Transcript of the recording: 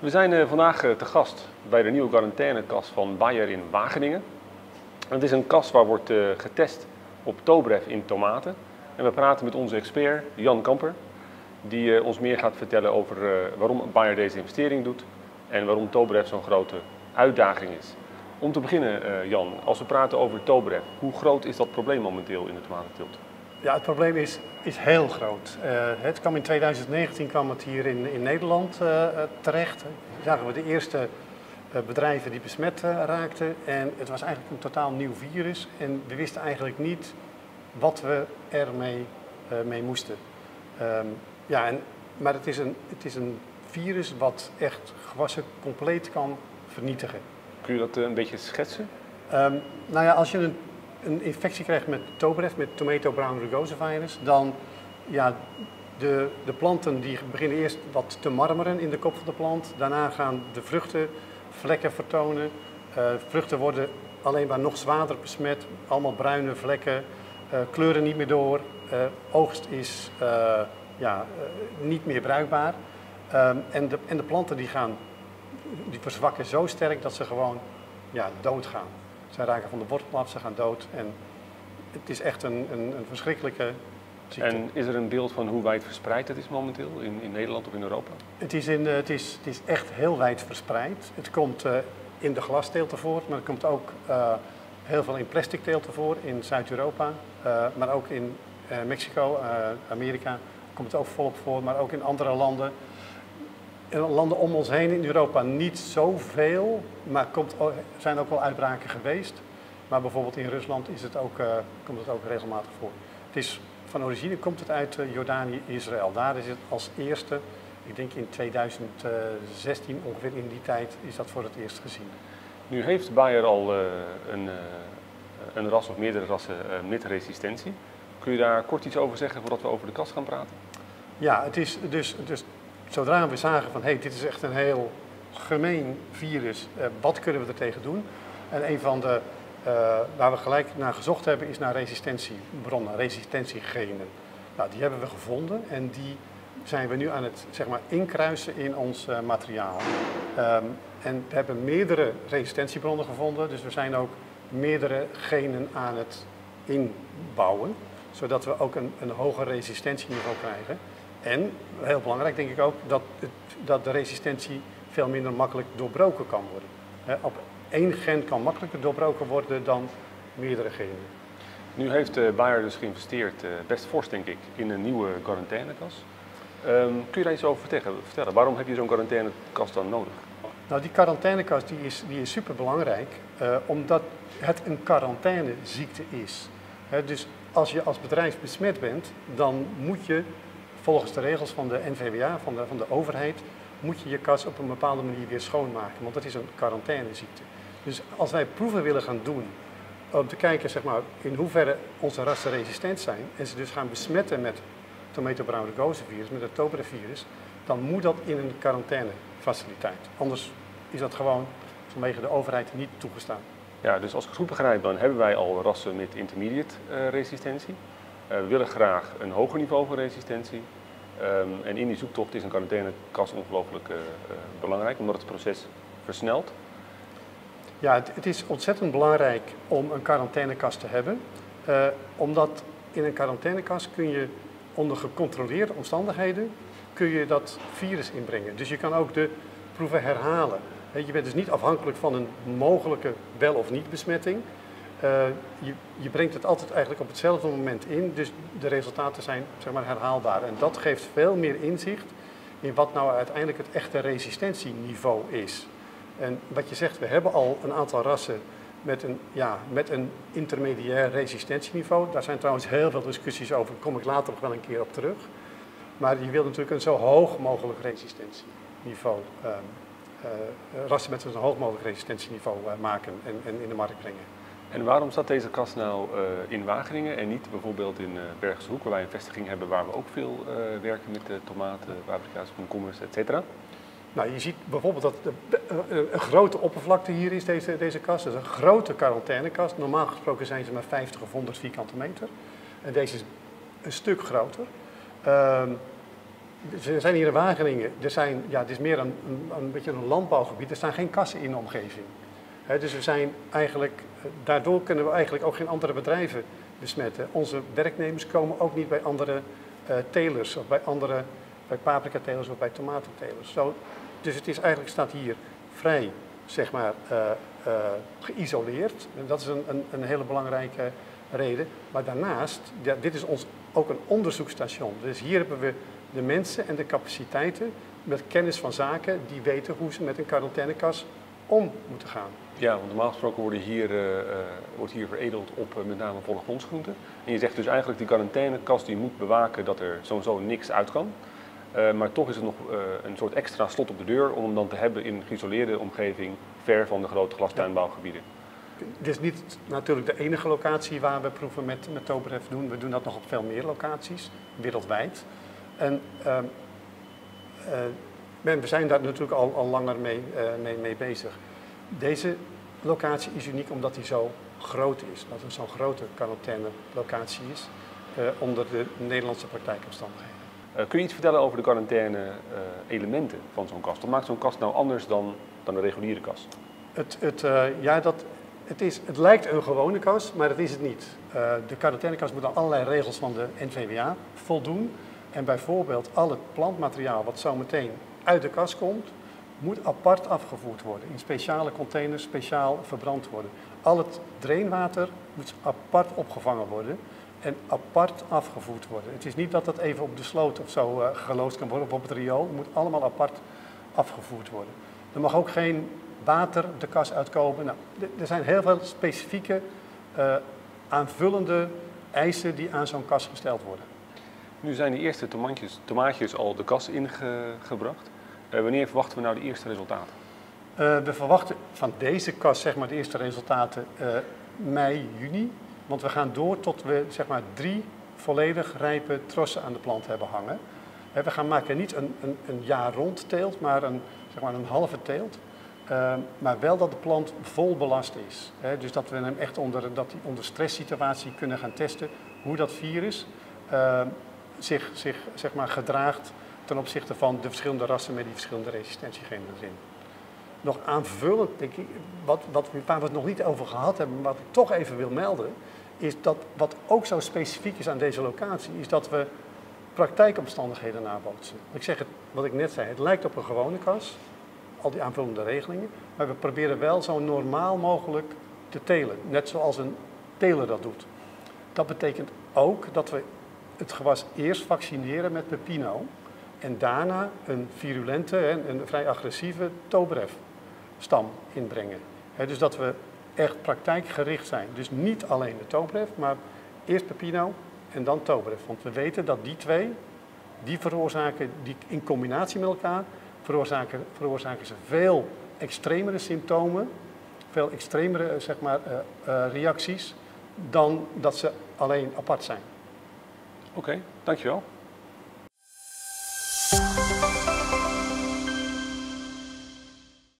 We zijn vandaag te gast bij de nieuwe quarantainekast van Bayer in Wageningen. Het is een kast waar wordt getest op Tobref in tomaten. En we praten met onze expert Jan Kamper, die ons meer gaat vertellen over waarom Bayer deze investering doet en waarom Tobref zo'n grote uitdaging is. Om te beginnen, Jan, als we praten over Tobref, hoe groot is dat probleem momenteel in de tomatenteelt? Ja, het probleem is heel groot. Het kwam in 2019 kwam het hier in Nederland terecht. Zagen we de eerste bedrijven die besmet raakten. En het was eigenlijk een totaal nieuw virus. En we wisten eigenlijk niet wat we ermee mee moesten. Maar het is een virus wat echt gewassen compleet kan vernietigen. Kun je dat een beetje schetsen? Nou ja, als je een infectie krijgt met Tobref, met Tomato Brown Rugose virus, dan ja, de planten die beginnen eerst wat te marmeren in de kop van de plant. Daarna gaan de vruchten vlekken vertonen. Vruchten worden alleen maar nog zwaarder besmet, allemaal bruine vlekken, kleuren niet meer door. Oogst is niet meer bruikbaar. En de planten die verzwakken zo sterk dat ze gewoon doodgaan. Ze raken van de wortel af, ze gaan dood en het is echt een verschrikkelijke ziekte. En is er een beeld van hoe wijd verspreid het is momenteel in Nederland of in Europa? Het is echt heel wijd verspreid. Het komt in de glasteelten voor, maar het komt ook heel veel in plastic teelten voor in Zuid-Europa. Maar ook in Mexico, Amerika komt het ook volop voor, maar ook in andere landen. In landen om ons heen in Europa niet zoveel, maar er zijn ook wel uitbraken geweest. Maar bijvoorbeeld in Rusland komt het ook regelmatig voor. Van origine komt het uit Jordanië, Israël. Daar is het als eerste, ik denk in 2016 ongeveer in die tijd, is dat voor het eerst gezien. Nu heeft Bayer al een ras of meerdere rassen met resistentie. Kun je daar kort iets over zeggen voordat we over de kast gaan praten? Ja, het is dus zodra we zagen van dit is echt een heel gemeen virus, wat kunnen we er tegen doen? En een van de, waar we gelijk naar gezocht hebben, is naar resistentiebronnen, resistentiegenen. Nou, die hebben we gevonden en die zijn we nu aan het inkruisen in ons materiaal. En we hebben meerdere resistentiebronnen gevonden, dus we zijn ook meerdere genen aan het inbouwen, zodat we ook een hoger resistentieniveau krijgen. En, heel belangrijk denk ik ook, dat de resistentie veel minder makkelijk doorbroken kan worden. Op één gen kan makkelijker doorbroken worden dan meerdere genen. Nu heeft Bayer dus geïnvesteerd, best fors denk ik, in een nieuwe quarantainekast. Kun je daar iets over vertellen? Waarom heb je zo'n quarantainekast dan nodig? Nou, die quarantainekast die is super belangrijk, omdat het een quarantaineziekte is. Dus als je als bedrijf besmet bent, dan moet je volgens de regels van de NVWA, van de overheid, moet je je kas op een bepaalde manier weer schoonmaken, want dat is een quarantaineziekte. Dus als wij proeven willen gaan doen om te kijken in hoeverre onze rassen resistent zijn en ze dus gaan besmetten met Tomato Brown Rugose virus, met het Tobref virus, dan moet dat in een quarantainefaciliteit. Anders is dat gewoon vanwege de overheid niet toegestaan. Ja, dus als ik het goed begrijp, dan hebben wij al rassen met intermediate resistentie. We willen graag een hoger niveau van resistentie. En in die zoektocht is een quarantainekast ongelooflijk belangrijk, omdat het proces versnelt. Ja, het is ontzettend belangrijk om een quarantainekast te hebben. Omdat in een quarantainekast kun je onder gecontroleerde omstandigheden kun je dat virus inbrengen. Dus je kan ook de proeven herhalen. Je bent dus niet afhankelijk van een mogelijke wel of niet besmetting. Je brengt het altijd eigenlijk op hetzelfde moment in, dus de resultaten zijn herhaalbaar. En dat geeft veel meer inzicht in wat nou uiteindelijk het echte resistentieniveau is. En wat je zegt, we hebben al een aantal rassen met een intermediair resistentieniveau. Daar zijn trouwens heel veel discussies over, daar kom ik later nog wel een keer op terug. Maar je wilt natuurlijk een zo hoog mogelijk resistentieniveau, rassen met een zo hoog mogelijk resistentieniveau maken en in de markt brengen. En waarom staat deze kast nou in Wageningen en niet bijvoorbeeld in Bergse Hoek, waar wij een vestiging hebben waar we ook veel werken met tomaten, paprika's, komkommers, etc.? Nou, je ziet bijvoorbeeld dat een grote oppervlakte hier is, deze kast. Dat is een grote quarantainekast. Normaal gesproken zijn ze maar 50 of 100 vierkante meter. En deze is een stuk groter. We zijn hier in Wageningen. Het is meer een beetje een landbouwgebied. Er staan geen kassen in de omgeving. Dus we zijn eigenlijk, daardoor kunnen we eigenlijk ook geen andere bedrijven besmetten. Onze werknemers komen ook niet bij andere telers of bij paprikatelers of bij tomatentelers. Dus het is eigenlijk, staat hier vrij, zeg maar, geïsoleerd. En dat is een hele belangrijke reden. Maar daarnaast, dit is ook een onderzoeksstation. Dus hier hebben we de mensen en de capaciteiten met kennis van zaken die weten hoe ze met een quarantainekas om moeten gaan. Ja, want normaal gesproken wordt hier veredeld op met name volle grondsgroenten. En je zegt dus eigenlijk die quarantainekas die moet bewaken dat er sowieso niks uit kan. Maar toch is het nog een soort extra slot op de deur om hem dan te hebben in een geïsoleerde omgeving ver van de grote glastuinbouwgebieden. Dit is niet natuurlijk de enige locatie waar we proeven met TOBREF doen. We doen dat nog op veel meer locaties, wereldwijd. En we zijn daar natuurlijk al langer mee bezig. Deze locatie is uniek omdat die zo groot is. Dat het zo'n grote quarantainelocatie is onder de Nederlandse praktijkomstandigheden. Kun je iets vertellen over de quarantaine-elementen van zo'n kast? Wat maakt zo'n kast nou anders dan een reguliere kast? Het lijkt een gewone kast, maar dat is het niet. De quarantainekast moet aan allerlei regels van de NVWA voldoen. En bijvoorbeeld al het plantmateriaal wat zo meteen uit de kast komt, moet apart afgevoerd worden. In speciale containers, speciaal verbrand worden. Al het drainwater moet apart opgevangen worden en apart afgevoerd worden. Het is niet dat dat even op de sloot of zo geloosd kan worden of op het riool. Het moet allemaal apart afgevoerd worden. Er mag ook geen water de kas uitkomen. Nou, er zijn heel veel specifieke aanvullende eisen die aan zo'n kas gesteld worden. Nu zijn de eerste tomaatjes al de kas ingebracht. Wanneer verwachten we nou de eerste resultaten? We verwachten van deze kas zeg maar, de eerste resultaten mei, juni. Want we gaan door tot we zeg maar, 3 volledig rijpe trossen aan de plant hebben hangen. We maken niet een jaar rond teelt, maar zeg maar een halve teelt. Maar wel dat de plant vol belast is. Dus dat we hem echt onder stresssituatie kunnen gaan testen hoe dat virus zich zeg maar, gedraagt ten opzichte van de verschillende rassen met die verschillende resistentiegenen erin. Nog aanvullend, denk ik, waar we het nog niet over gehad hebben, maar wat ik toch even wil melden, is dat wat ook zo specifiek is aan deze locatie, is dat we praktijkomstandigheden nabootsen. Ik zeg het, wat ik net zei, het lijkt op een gewone kas, al die aanvullende regelingen, maar we proberen wel zo normaal mogelijk te telen, net zoals een teler dat doet. Dat betekent ook dat we het gewas eerst vaccineren met Pepino en daarna een virulente en een vrij agressieve TOBREF-stam inbrengen. Dus dat we echt praktijkgericht zijn. Dus niet alleen de TOBREF, maar eerst Pepino en dan TOBREF. Want we weten dat die twee, die in combinatie met elkaar, veroorzaken ze veel extremere symptomen, veel extremere zeg maar, reacties, dan dat ze alleen apart zijn. Oké, dankjewel.